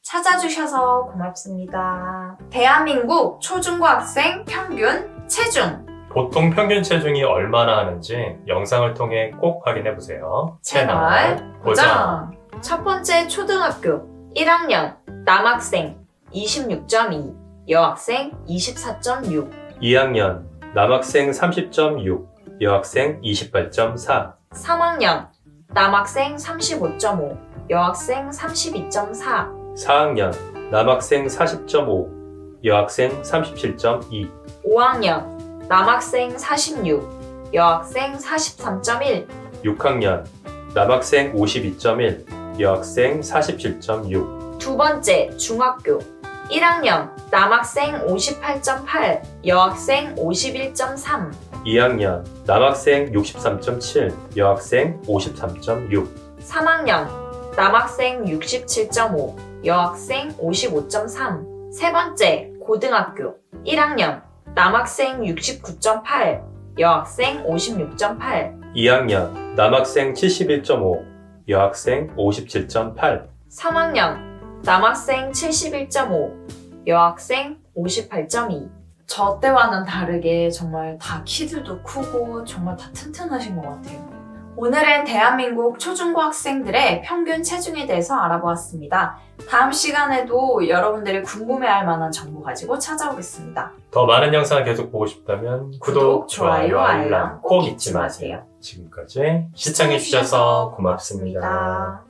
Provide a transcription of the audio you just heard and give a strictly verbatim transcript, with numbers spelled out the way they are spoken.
찾아주셔서 고맙습니다. 대한민국 초중고학생 평균 체중. 보통 평균 체중이 얼마나 하는지 영상을 통해 꼭 확인해보세요. 채널 고정! 첫 번째 초등학교 일 학년 남학생 이십육 점 이, 여학생 이십사 점 육. 이 학년 남학생 삼십 점 육, 여학생 이십팔 점 사. 삼 학년 남학생 삼십오 점 오, 여학생 삼십이 점 사. 사 학년 남학생 사십 점 오, 여학생 삼십칠 점 이. 오 학년 남학생 사십육, 여학생 사십삼 점 일. 육 학년 남학생 오십이 점 일, 여학생 사십칠 점 육. 두 번째 중학교 일 학년 남학생 오십팔 점 팔, 여학생 오십일 점 삼. 이 학년 남학생 육십삼 점 칠, 여학생 오십삼 점 육. 삼 학년 남학생 육십칠 점 오, 여학생 오십오 점 삼. 세 번째 고등학교 일 학년 남학생 육십구 점 팔, 여학생 오십육 점 팔. 이 학년 남학생 칠십일 점 오, 여학생 오십칠 점 팔. 삼 학년 남학생 칠십일 점 오, 여학생 오십팔 점 이. 저 때와는 다르게 정말 다 키들도 크고 정말 다 튼튼하신 것 같아요. 오늘은 대한민국 초중고 학생들의 평균 체중에 대해서 알아보았습니다. 다음 시간에도 여러분들이 궁금해할 만한 정보 가지고 찾아오겠습니다. 더 많은 영상을 계속 보고 싶다면 구독, 구독, 좋아요, 알람 꼭 잊지 마세요. 지금까지 시청해주셔서 고맙습니다.